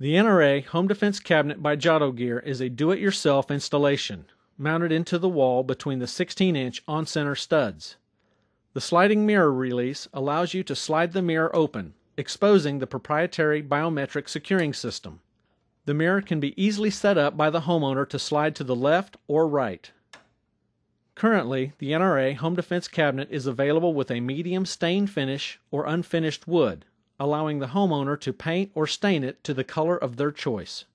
The NRA Home Defense Cabinet by Jotto Gear is a do-it-yourself installation, mounted into the wall between the 16-inch on-center studs. The sliding mirror release allows you to slide the mirror open, exposing the proprietary biometric securing system. The mirror can be easily set up by the homeowner to slide to the left or right. Currently, the NRA Home Defense Cabinet is available with a medium stain finish or unfinished wood, allowing the homeowner to paint or stain it to the color of their choice.